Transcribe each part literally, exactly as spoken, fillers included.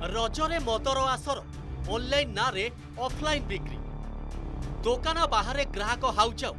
रजरे mother आसर online ना रे offline बिक्री दुकान बाहर ग्राहक हाउजाऊ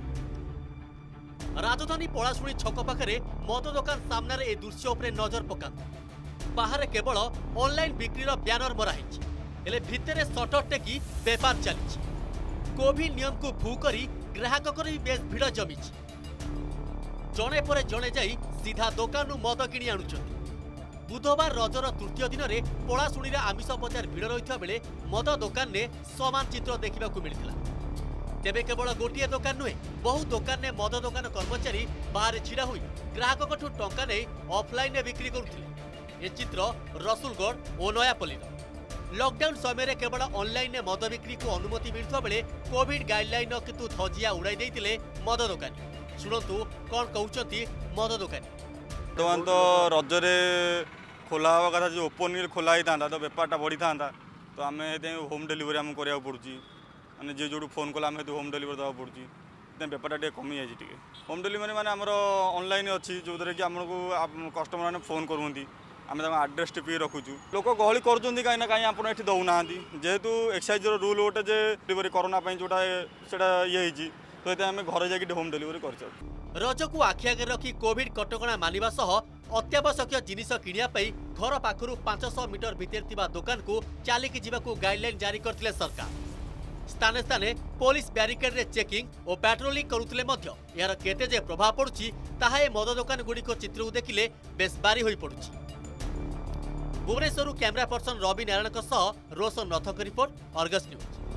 राजधानी पलाशुणी छक पाखे मद दुकान सामने ए दृश्य उपरे नजर पका बाहर केवल ऑनलाइन बिक्री ब्यानर मराही हेले भितरे सटर टेकी बेपार चली कोविड नियम को भू करी ग्राहक भी बेस भिड़ जमी जड़े पर जड़े जाई सीधा दुकान मद किणी आणुछंती। बुधवार रजर तृतीय दिन में पलाशुणी आमिष बजार भिड़ रही बेले मद दुकान ने समान चित्र देखा मिलता। तेबे केवल गोटे दुकान नुहे बहु दुकान ने मद दुकान कर्मचारी बाहर छिड़ा हुई ग्राहक टंका नहीं ऑफलाइन बिक्री करुले। चित्र रसुलगढ़ और नयापल्ली लॉकडाउन समय केवल ऑनलाइन मद बिक्री को अनुमति मिलता बेले कोविड गाइडलाइन किंतु धजिया उड़ाई देते मद दुकानी। शुणु कौन कहते मद दुकानी। बर्तमान तो रजरे खोला हवा कथा जो ओपन खोला ही था तो बेपारटा बढ़ी था तो आम होम डिलीवरी आम करा पड़ी मैंने जी जो फोन कला आम होम डिलीवरी देवा पड़ी बेपारटा टे कमी जाए। होम डिलीवरी मैंने आमर ऑनलाइन अच्छी जो कि आमको कस्टमर मैंने फोन करती आम आड्रेस टिपी रखुचु लोक गहली कर कहीं कहीं आप ये दौना जेहेतु एक्साइज रूल गोटे जे डिलीवरी कोरोना जोटा ये तो ये आम घर जाकि होम डिलीवरी कर रज को आखि आगे रखी कोविड कटकणा मानिबा सह अत्यावश्यक जिनिस किनिया पई घर पाखरु पांच सौ मीटर भीतर थिबा दुकान को चालिकी जीवाकू गाइडलाइन जारी करथिले सरकार। स्थाने स्थाने पुलिस बैरिकेड रे चेकिंग और पेट्रोलिंग करुथिले मध्य यार केते जे प्रभाव पड़ुछि ताहा ए मद दुकान गुड़िक चित्र देखिले बेस बारी होई पड़ुछि। भुवनेश्वर कैमरा पर्सन रवि नारायण सह रोशन रथक रिपोर्ट अर्गस न्यूज।